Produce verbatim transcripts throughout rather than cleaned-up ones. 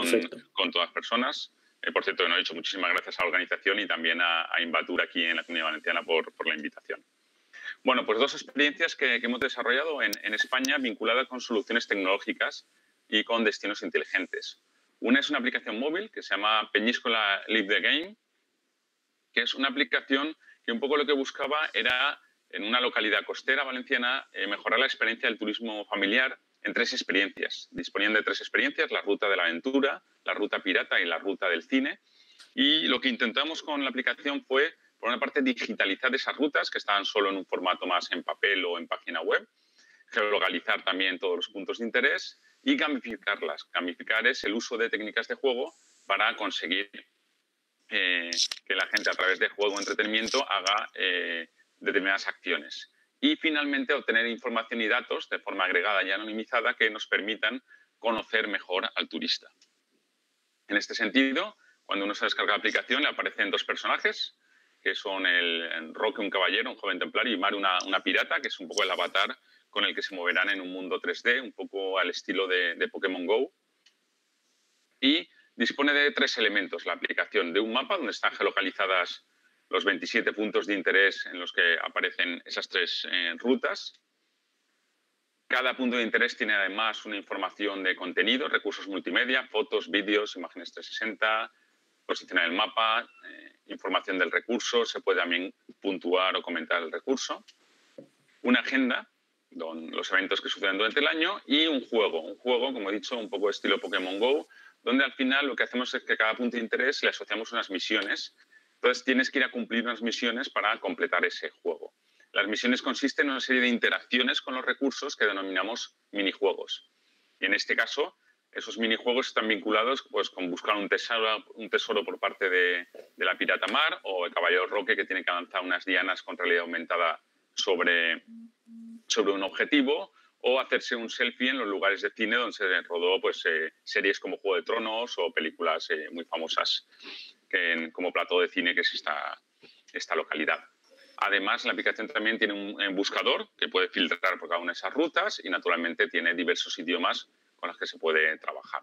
con, con todas las personas. Eh, por cierto, no he dicho muchísimas gracias a la organización y también a, a Invatur aquí en la Comunidad Valenciana por, por la invitación. Bueno, pues dos experiencias que, que hemos desarrollado en, en España vinculadas con soluciones tecnológicas y con destinos inteligentes. Una es una aplicación móvil que se llama Peñíscola Live the Game, que es una aplicación que un poco lo que buscaba era, en una localidad costera valenciana, eh, mejorar la experiencia del turismo familiar en tres experiencias. Disponían de tres experiencias, la ruta de la aventura, la ruta pirata y la ruta del cine. Y lo que intentamos con la aplicación fue, por una parte, digitalizar esas rutas que estaban solo en un formato más en papel o en página web, geolocalizar también todos los puntos de interés y gamificarlas. Gamificar es el uso de técnicas de juego para conseguir eh, que la gente a través de juego o entretenimiento haga eh, determinadas acciones. Y finalmente obtener información y datos de forma agregada y anonimizada que nos permitan conocer mejor al turista. En este sentido, cuando uno se descarga la aplicación le aparecen dos personajes, que son el Roque, un caballero, un joven templario, y Maru, una, una pirata, que es un poco el avatar con el que se moverán en un mundo tres D, un poco al estilo de, de Pokémon Go. Y dispone de tres elementos la aplicación: de un mapa donde están geolocalizadas los veintisiete puntos de interés en los que aparecen esas tres eh, rutas. Cada punto de interés tiene además una información de contenido, recursos multimedia, fotos, vídeos, imágenes trescientos sesenta, posición en el mapa, eh, información del recurso, se puede también puntuar o comentar el recurso. Una agenda, con los eventos que suceden durante el año, y un juego, un juego, como he dicho, un poco estilo Pokémon Go, donde al final lo que hacemos es que a cada punto de interés le asociamos unas misiones. Entonces tienes que ir a cumplir unas misiones para completar ese juego. Las misiones consisten en una serie de interacciones con los recursos que denominamos minijuegos. Y en este caso, esos minijuegos están vinculados pues, con buscar un tesoro, un tesoro por parte de, de la pirata Mar, o el caballero Roque, que tiene que avanzar unas dianas con realidad aumentada sobre, sobre un objetivo, o hacerse un selfie en los lugares de cine donde se rodó pues, eh, series como Juego de Tronos o películas eh, muy famosas que en, como plató de cine que es esta, esta localidad. Además, la aplicación también tiene un, un buscador que puede filtrar por cada una de esas rutas y, naturalmente, tiene diversos idiomas con los que se puede trabajar.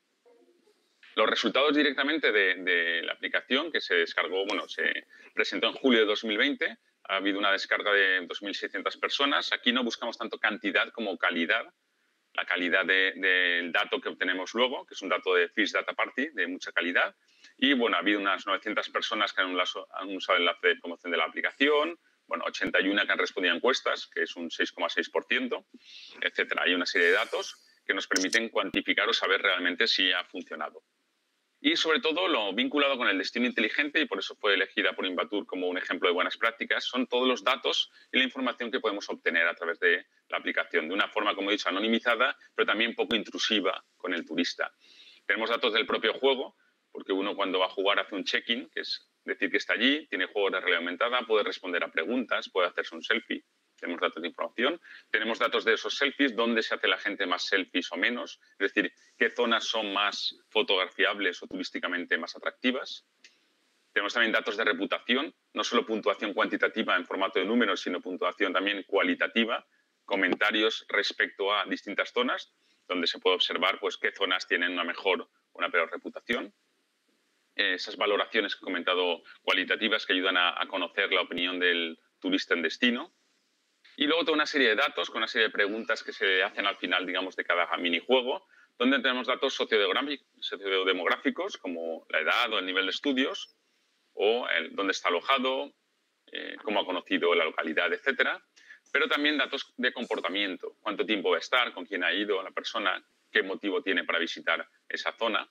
Los resultados directamente de, de la aplicación, que se descargó, bueno, se presentó en julio de dos mil veinte, ha habido una descarga de dos mil seiscientas personas. Aquí no buscamos tanto cantidad como calidad. La calidad de, del dato que obtenemos luego, que es un dato de Fish Data Party de mucha calidad. Y, bueno, ha habido unas novecientas personas que han usado el enlace de promoción de la aplicación, bueno, ochenta y una que han respondido a encuestas, que es un seis coma seis por ciento, etcétera. Hay una serie de datos que nos permiten cuantificar o saber realmente si ha funcionado. Y, sobre todo, lo vinculado con el destino inteligente, y por eso fue elegida por Invatur como un ejemplo de buenas prácticas, son todos los datos y la información que podemos obtener a través de la aplicación, de una forma, como he dicho, anonimizada, pero también poco intrusiva con el turista. Tenemos datos del propio juego, porque uno cuando va a jugar hace un check-in, que es decir que está allí, tiene juegos de realidad aumentada, puede responder a preguntas, puede hacerse un selfie. Tenemos datos de información. Tenemos datos de esos selfies, dónde se hace la gente más selfies o menos, es decir, qué zonas son más fotografiables o turísticamente más atractivas. Tenemos también datos de reputación, no solo puntuación cuantitativa en formato de números, sino puntuación también cualitativa, comentarios respecto a distintas zonas, donde se puede observar pues, qué zonas tienen una mejor o una peor reputación. Esas valoraciones que he comentado cualitativas que ayudan a, a conocer la opinión del turista en destino. Y luego toda una serie de datos con una serie de preguntas que se hacen al final, digamos, de cada minijuego, donde tenemos datos sociodemográficos como la edad o el nivel de estudios, o el, dónde está alojado, eh, cómo ha conocido la localidad, etcétera. Pero también datos de comportamiento, cuánto tiempo va a estar, con quién ha ido la persona, qué motivo tiene para visitar esa zona.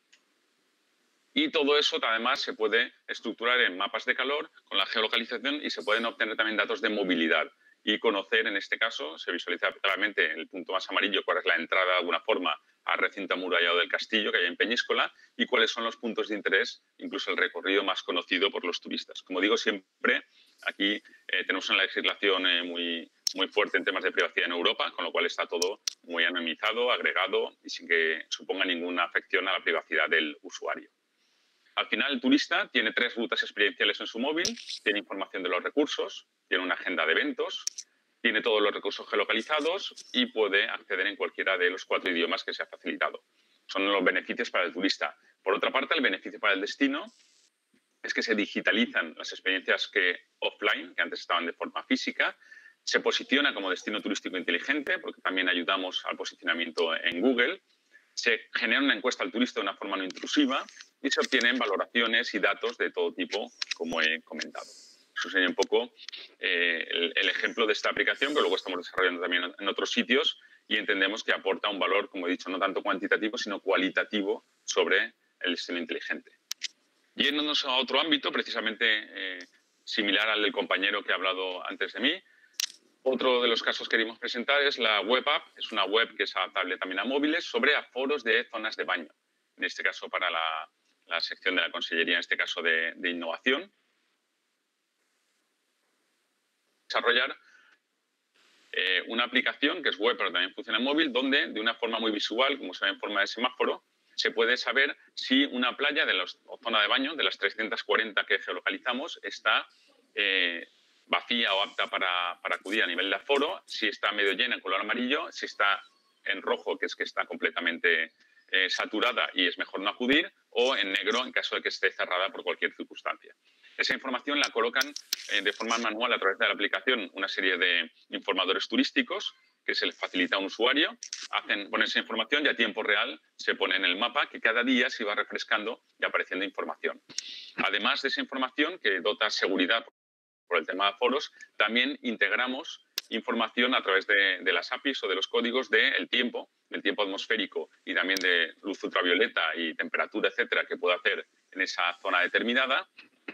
Y todo eso además se puede estructurar en mapas de calor con la geolocalización y se pueden obtener también datos de movilidad y conocer, en este caso, se visualiza claramente en el punto más amarillo cuál es la entrada de alguna forma al recinto amurallado del castillo que hay en Peñíscola y cuáles son los puntos de interés, incluso el recorrido más conocido por los turistas. Como digo siempre, aquí eh, tenemos una legislación eh, muy, muy fuerte en temas de privacidad en Europa, con lo cual está todo muy anonimizado, agregado y sin que suponga ninguna afección a la privacidad del usuario. Al final, el turista tiene tres rutas experienciales en su móvil, tiene información de los recursos, tiene una agenda de eventos, tiene todos los recursos geolocalizados y puede acceder en cualquiera de los cuatro idiomas que se ha facilitado. son los beneficios para el turista. Por otra parte, el beneficio para el destino es que se digitalizan las experiencias que offline, que antes estaban de forma física, se posiciona como destino turístico inteligente, porque también ayudamos al posicionamiento en Google, se genera una encuesta al turista de una forma no intrusiva y se obtienen valoraciones y datos de todo tipo, como he comentado. Eso sería un poco eh, el, el ejemplo de esta aplicación, que luego estamos desarrollando también en otros sitios y entendemos que aporta un valor, como he dicho, no tanto cuantitativo, sino cualitativo sobre el destino inteligente. Yéndonos a otro ámbito, precisamente eh, similar al del compañero que ha hablado antes de mí, otro de los casos que queremos presentar es la web app. Es una web que es adaptable también a móviles sobre aforos de zonas de baño. En este caso para la, la sección de la Consellería, en este caso de, de innovación. Desarrollar eh, una aplicación que es web pero también funciona en móvil, donde de una forma muy visual, como se ve en forma de semáforo, se puede saber si una playa de los, o zona de baño de las trescientas cuarenta que geolocalizamos está eh, vacía o apta para, para acudir a nivel de aforo, si está medio llena en color amarillo, si está en rojo, que es que está completamente eh, saturada y es mejor no acudir, o en negro en caso de que esté cerrada por cualquier circunstancia. Esa información la colocan eh, de forma manual a través de la aplicación una serie de informadores turísticos que se les facilita a un usuario, hacen, ponen esa información y a tiempo real se pone en el mapa que cada día se va refrescando y apareciendo información. Además de esa información que dota seguridad por el tema de aforos, también integramos información a través de, de las A P Is o de los códigos del tiempo, del tiempo atmosférico y también de luz ultravioleta y temperatura, etcétera, que puede hacer en esa zona determinada,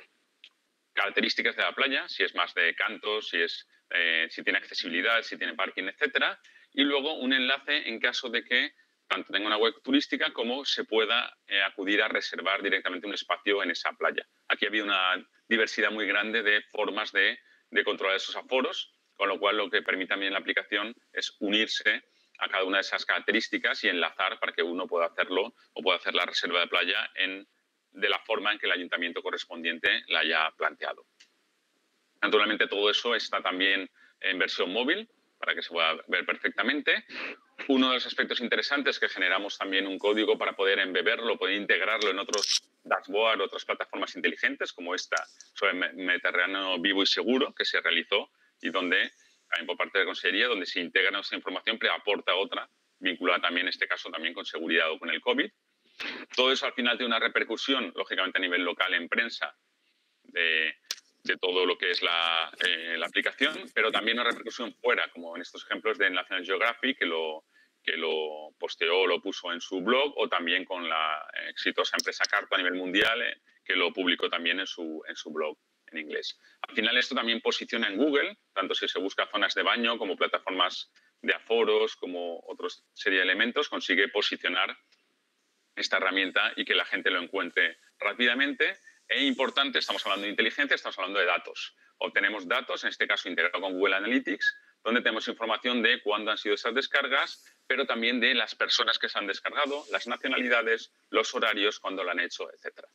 características de la playa, si es más de cantos, si, es, eh, si tiene accesibilidad, si tiene parking, etcétera, y luego un enlace en caso de que tanto tenga una web turística como se pueda eh, acudir a reservar directamente un espacio en esa playa. Aquí había una diversidad muy grande de formas de, de controlar esos aforos, con lo cual lo que permite también la aplicación es unirse a cada una de esas características y enlazar para que uno pueda hacerlo o pueda hacer la reserva de playa en, de la forma en que el ayuntamiento correspondiente la haya planteado. Naturalmente todo eso está también en versión móvil para que se pueda ver perfectamente. Uno de los aspectos interesantes es que generamos también un código para poder embeberlo, poder integrarlo en otros dashboards, otras plataformas inteligentes, como esta sobre Mediterráneo Vivo y Seguro, que se realizó y donde, también por parte de la Consellería, donde se integra nuestra información, pero aporta otra, vinculada también, en este caso, también con seguridad o con el COVID. Todo eso al final tiene una repercusión, lógicamente, a nivel local en prensa, de, de todo lo que es la, eh, la aplicación, pero también una repercusión fuera, como en estos ejemplos de National Geographic, que lo, que lo posteó o lo puso en su blog, o también con la exitosa empresa Carto a nivel mundial, eh, que lo publicó también en su, en su blog en inglés. Al final esto también posiciona en Google, tanto si se busca zonas de baño como plataformas de aforos, como otra serie de elementos, consigue posicionar esta herramienta y que la gente lo encuentre rápidamente. E importante, estamos hablando de inteligencia, estamos hablando de datos. Obtenemos datos, en este caso integrado con Google Analytics, donde tenemos información de cuándo han sido esas descargas, pero también de las personas que se han descargado, las nacionalidades, los horarios, cuándo lo han hecho, etcétera.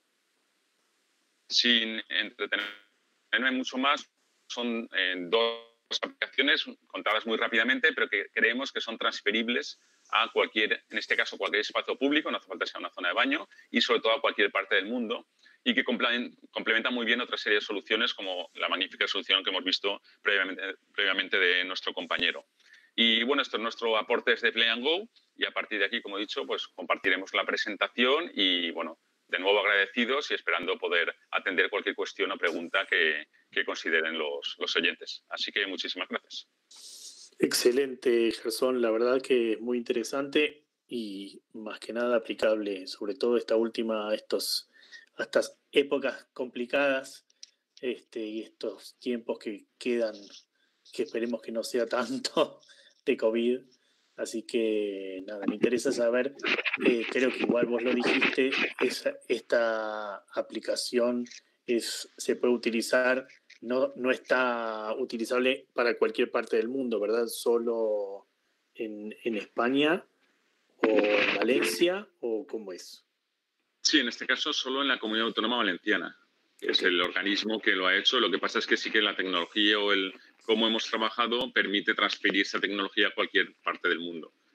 Sin entretenerme mucho más, son eh, dos aplicaciones contadas muy rápidamente, pero que creemos que son transferibles a cualquier, en este caso, cualquier espacio público, no hace falta que sea una zona de baño, y sobre todo a cualquier parte del mundo, y que complementan muy bien otra serie de soluciones, como la magnífica solución que hemos visto previamente, previamente de nuestro compañero. Y bueno, esto es nuestro aporte desde Play and Go, y a partir de aquí, como he dicho, pues compartiremos la presentación y, bueno, de nuevo agradecidos y esperando poder atender cualquier cuestión o pregunta que, que consideren los, los oyentes. Así que muchísimas gracias. Excelente, Gerson. La verdad que es muy interesante y más que nada aplicable, sobre todo esta última, estos, a estas épocas complicadas este, y estos tiempos que quedan, que esperemos que no sea tanto de COVID. Así que nada, me interesa saber, eh, creo que igual vos lo dijiste, esa, esta aplicación es, se puede utilizar, no, no está utilizable para cualquier parte del mundo, ¿verdad? Solo en, en España o en Valencia, ¿o cómo es? Sí, en este caso solo en la Comunidad Autónoma Valenciana, que okay. es el organismo que lo ha hecho. Lo que pasa es que sí que la tecnología o el cómo hemos trabajado permite transferir esa tecnología a cualquier parte del mundo.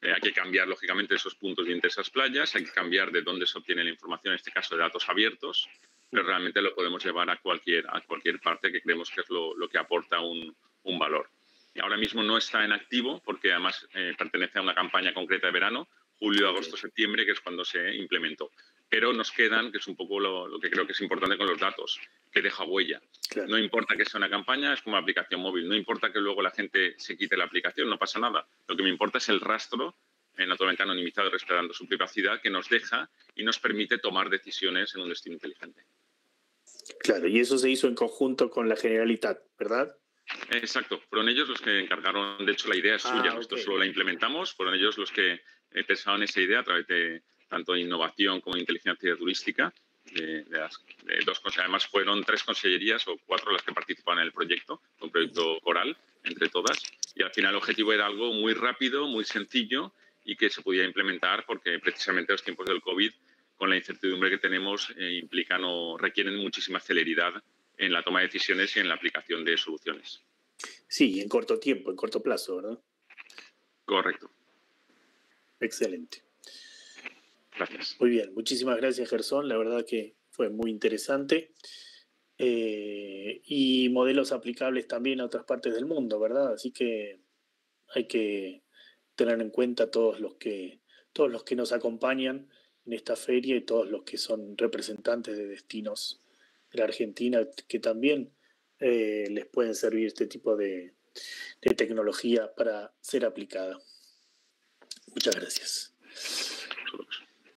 Eh, hay que cambiar, lógicamente, esos puntos de interés a esas playas, hay que cambiar de dónde se obtiene la información, en este caso de datos abiertos, pero realmente lo podemos llevar a cualquier, a cualquier parte que creemos que es lo, lo que aporta un, un valor. Y ahora mismo no está en activo porque además eh, pertenece a una campaña concreta de verano, julio, agosto, septiembre, que es cuando se implementó. Pero nos quedan, que es un poco lo, lo que creo que es importante con los datos, que deja huella. Claro. No importa que sea una campaña, es como una aplicación móvil. No importa que luego la gente se quite la aplicación, no pasa nada. Lo que me importa es el rastro, eh, naturalmente anonimizado, respetando su privacidad, que nos deja y nos permite tomar decisiones en un destino inteligente. Claro, y eso se hizo en conjunto con la Generalitat, ¿verdad? Exacto, fueron ellos los que encargaron, de hecho la idea es ah, suya, okay. Nosotros solo la implementamos, fueron ellos los que eh, pensaron esa idea a través de tanto de innovación como de inteligencia turística. De, de las, de dos, además fueron tres consellerías o cuatro las que participaban en el proyecto, un proyecto coral entre todas, y al final el objetivo era algo muy rápido, muy sencillo y que se podía implementar porque precisamente los tiempos del COVID, con la incertidumbre que tenemos, eh, implican o requieren muchísima celeridad en la toma de decisiones y en la aplicación de soluciones. Sí, en corto tiempo, en corto plazo, ¿verdad? Correcto. Excelente. Gracias. Muy bien, muchísimas gracias, Gerson. La verdad que fue muy interesante. Eh, y modelos aplicables también a otras partes del mundo, ¿verdad? Así que hay que tener en cuenta todos los que, todos los que nos acompañan en esta feria y todos los que son representantes de destinos de la Argentina que también eh, les pueden servir este tipo de, de tecnología para ser aplicada. Muchas gracias.